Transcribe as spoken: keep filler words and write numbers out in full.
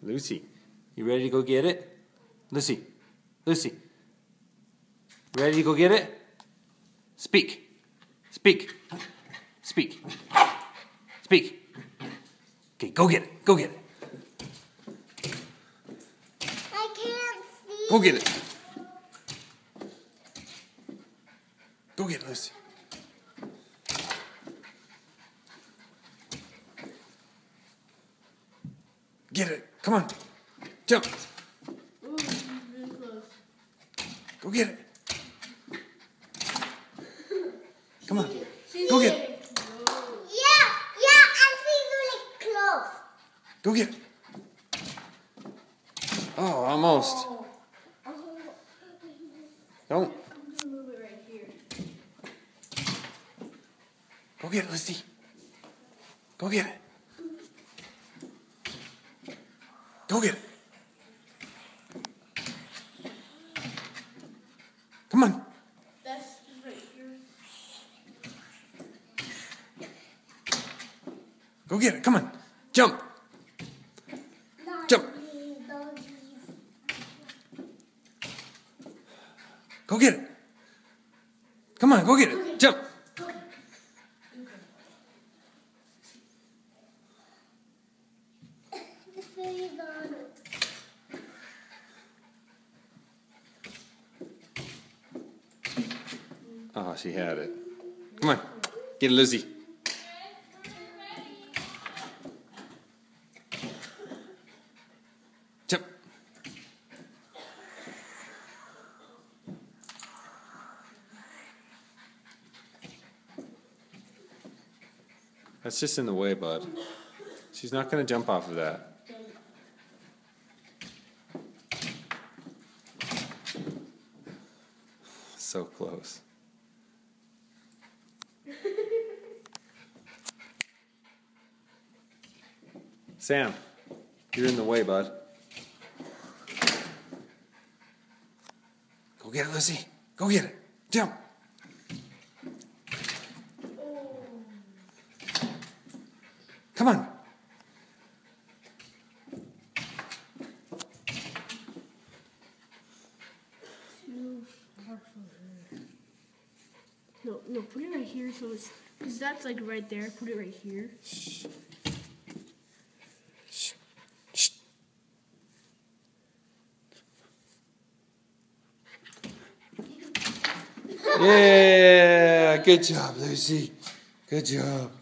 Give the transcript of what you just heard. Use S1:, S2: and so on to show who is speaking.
S1: Lucy, you ready to go get it? Lucy, Lucy, ready to go get it? Speak, speak, speak, speak. Okay, go get it, go get it.
S2: I can't see.
S1: Go get it. Go get it, Lucy. Get it. Come on. Jump.
S2: Ooh, really close.
S1: Go get it. Come on.
S2: She's
S1: Go get
S2: getting
S1: it.
S2: close. Yeah, yeah, and she's really close.
S1: Go get it. Oh, almost.
S2: Oh.
S1: Don't.
S2: I'm gonna move it right here.
S1: Go get it, Lucy. Go get it. Go get it. Come on.
S2: That's right here.
S1: Go get it. Come on. Jump. Jump. Go get it. Come on, go get it. Jump. Oh, she had it. Come on. Get it, Lucy. Jump. That's just in the way, bud. She's not going to jump off of that. So close. Sam, you're in the way, bud. Go get it, Lucy. Go get it. Jump. Come on.
S2: No, no, put it right here so it's, because that's like right there. Put it right here.
S1: Shh. Shh. Shh. Yeah, good job, Lucy. Good job.